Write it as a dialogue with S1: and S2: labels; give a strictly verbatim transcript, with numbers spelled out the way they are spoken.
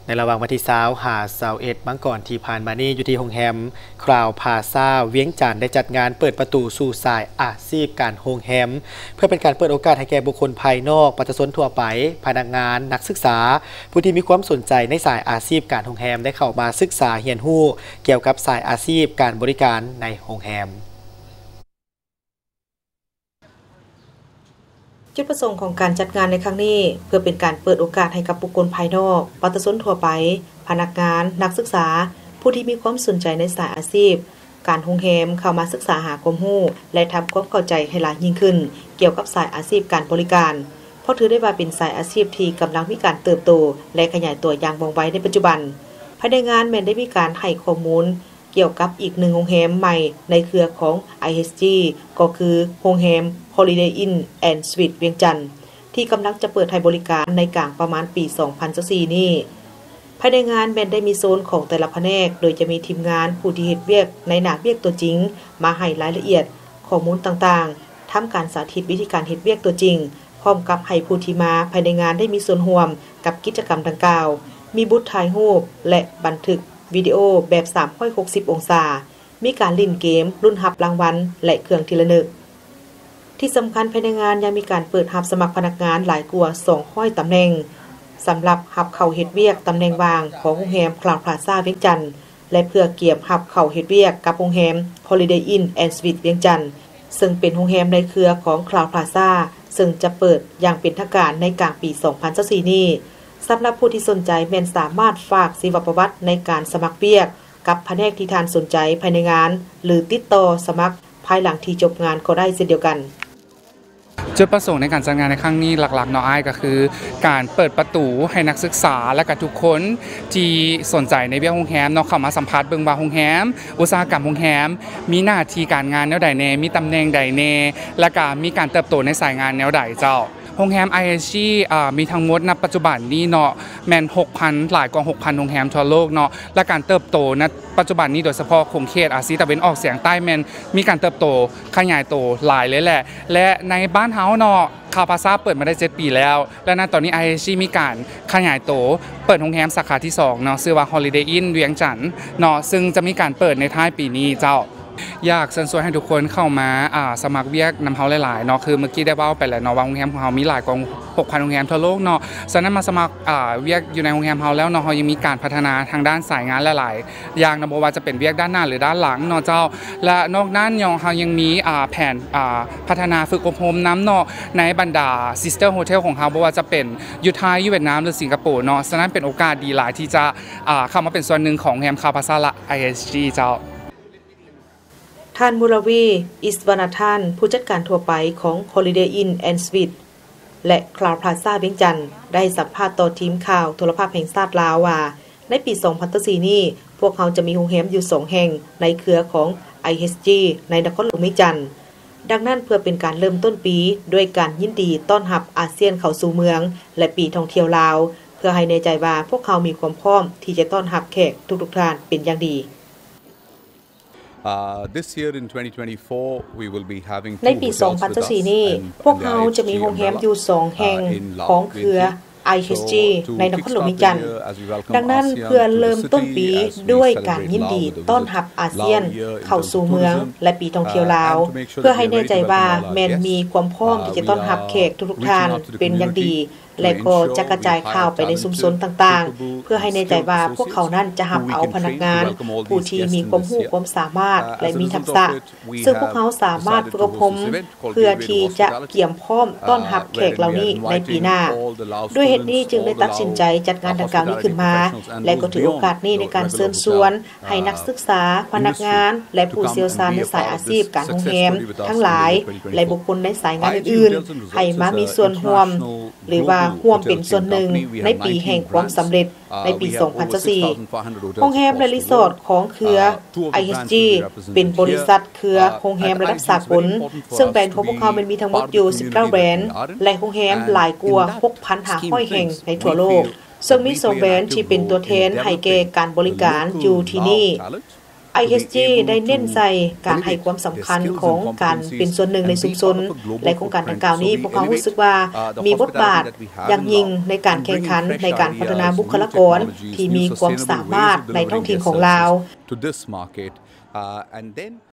S1: ในระหว่างวันที่สามหาเสาร์เอ็ดบังก่อนที่ผ่านมานี้อยู่ที่โรงแรมคราวพาซาเวียงจันทร์ได้จัดงานเปิดประตูสู่สายอาชีพการโรงแรมเพื่อเป็นการเปิดโอกาสให้แก่บุคคลภายนอกประชาชนทั่วไปพนักงานนักศึกษาผู้ที่มีความสนใจในสายอาชีพการโรงแรมได้เข้ามาศึกษาเรียนรู้เกี่ยวกับสายอาชีพการบริการในโรงแรม
S2: จุดประสงค์ของการจัดงานในครั้งนี้เพื่อเป็นการเปิดโอกาสให้กับบุคคลภายนอกประชาชนทั่วไปพนักงานนักศึกษาผู้ที่มีความสนใจในสายอาชีพการโรงแรมเข้ามาศึกษาหาความรู้และทำความเข้าใจให้หลายยิ่งขึ้นเกี่ยวกับสายอาชีพการบริการเพราะถือได้ว่าเป็นสายอาชีพที่กำลังมีการเติบโตและขยายตัวอย่างว่องไวในปัจจุบันภายในงานแม้ได้มีการให้ข้อมูลเกี่ยวกับอีกหนึ่งโรงแรมใหม่ในเครือของ ไอ เอช จี ก็คือโรงแรม Holiday Inn and Suites เวียงจันทร์ที่กำลังจะเปิดให้บริการในกลางประมาณปี สองพันยี่สิบสี่ นี้ภายในงานแม้ได้มีโซนของแต่ละแผนกโดยจะมีทีมงานผู้ที่เฮ็ดเวียกในหน้าเวียกตัวจริงมาให้รายละเอียดข้อมูลต่างๆทำการสาธิตวิธีการเฮ็ดเวียกตัวจริงพร้อมกับให้ผู้ที่มาภายในงานได้มีส่วนร่วมกับกิจกรรมดังกล่าวมีบูธถ่ายรูปและบันทึกวิดีโอแบบสามร้อยหกสิบองศามีการเล่นเกมรุ่นรับรางวัลและเครื่องทีละนึกที่สำคัญภายในงานยังมีการเปิดรับสมัครพนักงานหลายกว่าสองร้อยตำแหน่งสำหรับรับเข้าเฮ็ดเวียกตำแหน่งว่างของโรงแรมคลาวด์พลาซ่าเวียงจันทร์และเพื่อเกียบรับเข้าเฮ็ดเวียกกับโรงแรม Holiday Inn and Suites เวียงจันทร์ซึ่งเป็นโรงแรมในเครือของคลาวด์พลาซ่าซึ่งจะเปิดอย่างเป็นทางการในกลางปี สองพันยี่สิบสี่ นี้สำหรับผู้ที่สนใจแม้นสามารถฝากชีวประวัติในการสมัครเวียกกับแผนกที่ท่านสนใจภายในงานหรือติดต่อสมัครภายหลังที่จบงานก็ได้เช่นเดียวกัน
S3: จุดประสงค์ในการจัดงานในครั้งนี้หลักๆเนาะอ้ายก็คือการเปิดประตูให้นักศึกษาและก็ทุกคนที่สนใจในเวียกโรงแรมเนาะเข้ามาสัมผัสเบิ่งว่าโรงแรมอุตสาหกรรมโรงแรมมีหน้าที่การงานแนวใดแน่มีตำแหน่งใดแน่และก็มีการเติบโตในสายงานแนวใดเจ้าโรงแรม ไอ เอช จี อ่ามีทั้งหมดณปัจจุบันนี้เนาะแม่น หกพัน หลายกว่า หกพัน โรงแรมทั่วโลกเนาะและการเติบโตณปัจจุบันนี้โดยเฉพาะของเขตอาเซียนตะวันออกเฉียงใต้แม่นมีการเติบโตขยายโตหลายเลยแหละและในบ้านเฮาเนาะคาพาซาเปิดมาได้เจ็ดปีแล้วและณตอนนี้ ไอ เอช จี มีการขยายโตเปิดโรงแรมสาขาที่สองเนาะชื่อว่า Holiday Inn เวียงจันทร์เนาะซึ่งจะมีการเปิดในท้ายปีนี้เจ้าอยากเชิญชวนให้ทุกคนเข้ามาอ่าสมัครเวียกนำเฮาหลายๆเนาะคือเมื่อกี้ได้เว้าไปแล้วเนาะว่าโรงแรมของเฮามีหลายกว่า หกพัน โรงแรมทั่วโลกเนาะฉะนั้นมาสมัครอ่าเวียกอยู่ในโรงแรมเฮาแล้วเนาะเฮายังมีการพัฒนาทางด้านสายงานหลายๆอย่างนะบ่ว่าจะเป็นเวียกด้านหน้าหรือด้านหลังเนาะเจ้าและนอกนั้นยังเฮายังมีอ่าแผนอ่าพัฒนาฝึกอบรมน้ำเนาะในบรรดา Sister Hotel ของเฮาบ่ว่าจะเป็นอยู่ไทยอยู่เวียดนามหรือสิงคโปร์เนาะฉะนั้นเป็นโอกาสดีหลายที่จะอ่าเข้ามาเป็นส่วนหนึ่งของโรงแรมคาพาซาและ ไอ เอช จี เจ้า
S2: ท่านมุรวีอิสวานาธานผู้จัดการทั่วไปของ Holiday Inn and Suites และคลาวด์พลาซ่าเวียงจันทร์ได้สัมภาษณ์ต่อทีมข่าวโทรภาพแห่งชาติลาวว่าในปี สองพันยี่สิบสี่ นี้พวกเขาจะมีโรงแรมอยู่สองแห่งในเครือของ ไอ เอช จี ในนครหลวงเวียงจันทร์ดังนั้นเพื่อเป็นการเริ่มต้นปีด้วยการยินดีต้อนรับอาเซียนเข้าสู่เมืองและปีท่องเที่ยวลาวเพื่อให้แน่ใจว่าพวกเขามีความพร้อมที่จะต้อนรับแขกทุกๆท่านเป็นอย่างดี
S4: Uh, this year in twenty twenty-four we will be having
S2: ในปี สองพันยี่สิบสี่ นี้พวกเขาจะมีโรงแรมอยู่สองแห่งของเครือ ไอ เอช จี ในนครหลวงเวียงจันทร์ดังนั้นเพื่อเริ่มต้นปีด้วยการยินดีต้อนรับอาเซียนเข้าสู่เมืองและปีท่องเที่ยวลาวเพื่อให้แน่ใจว่าแม้นมีความพร้อมที่จะต้อนรับแขกทุกๆท่านเป็นอย่างดีและก็จะกระจายข่าวไปในชุมชนต่างๆเพื่อให้แน่ใจว่าพวกเขานั้นจะรับเอาพนักงานผู้ที่มีความรู้ความสามารถและมีทักษะซึ่งพวกเขาสามารถฝึกอบรมเพื่อที่จะเตรียมพร้อมต้อนรับแขกเหล่านี้ในปีหน้าด้วยเหตุนี้จึงได้ตัดสินใจจัดงานดังกล่าวนี้ขึ้นมาและก็ถือโอกาสนี้ในการเชิญชวนให้นักศึกษาพนักงานและผู้เชี่ยวชาญในสายอาชีพการโรงแรมทั้งหลายและบุคคลในสายงานอื่นๆให้มามีส่วนร่วมหรือว่าร่วมเป็นส่วนหนึ่งในปีแห่งความสำเร็จในปี สองพันยี่สิบสี่ โรงแรมและรีสอร์ทของเครือ ไอ เอช จี เป็นบริษัทเครือโรงแรมระดับสากลซึ่งแบรนด์ของพวกเขามันมีทั้งหมดอยู่สิบเก้าแบรนด์และโรงแรมหลายกว่า หกพันห้าร้อย แห่งในทั่วโลกซึ่งมีสองแบรนด์ที่เป็นตัวแทนให้แก่การบริการอยู่ที่นี่ไอ เอส จี ได้เน้นใส่การให้ความสำคัญของการเป็นส่วนหนึ่งในชุมชนและโครงการดังกล่าวนี้พวกเขารู้สึกว่ามีบทบาทอย่างยิ่งในการแข่งขันในการพัฒนาบุคลากรที่มีความสามารถในท้องถิ่นของลาว